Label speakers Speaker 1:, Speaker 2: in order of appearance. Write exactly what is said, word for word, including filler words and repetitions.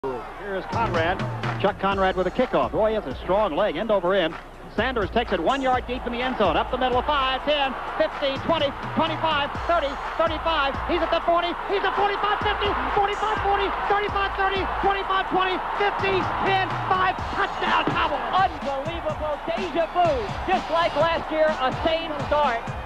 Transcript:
Speaker 1: Here's Conrad. Chuck Conrad with a kickoff. Boy, he has a strong leg, end over end. Sanders takes it one yard deep in the end zone. Up the middle of five, ten, fifteen, twenty, twenty-five, thirty, thirty-five. He's at the forty. He's at forty-five, fifty, forty-five, forty, thirty-five, thirty, twenty-five, twenty, fifty, ten, five. Touchdown, Cowboys.
Speaker 2: Unbelievable deja vu. Just like last year, a same start.